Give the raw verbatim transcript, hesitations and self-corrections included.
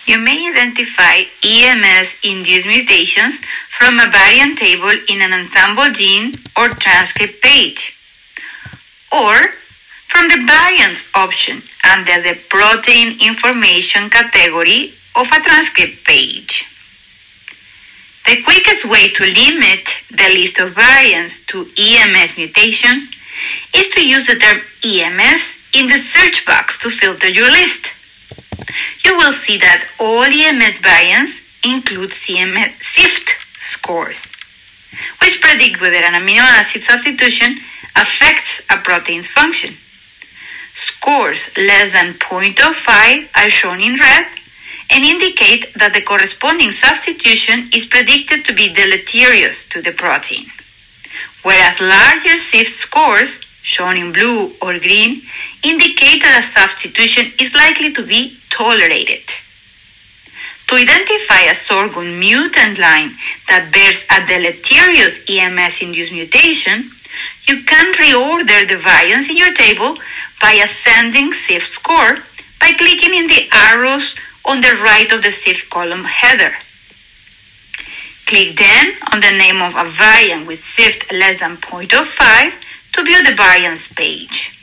You may identify E M S-induced mutations from a variant table in an ensemble gene or transcript page, or from the variants option under the protein information category of a transcript page. The quickest way to limit the list of variants to E M S mutations is to use the term E M S in the search box to filter your list. You will see that all E M S variants include C M S S I F T scores, which predict whether an amino acid substitution affects a protein's function. Scores less than zero point zero five are shown in red and indicate that the corresponding substitution is predicted to be deleterious to the protein, whereas larger S I F T scores, shown in blue or green, indicate that a substitution is likely to be tolerated. To identify a sorghum mutant line that bears a deleterious E M S-induced mutation, you can reorder the variants in your table by ascending S I F T score by clicking in the arrows on the right of the S I F T column header. Click then on the name of a variant with S I F T less than zero point zero five to view the variants page.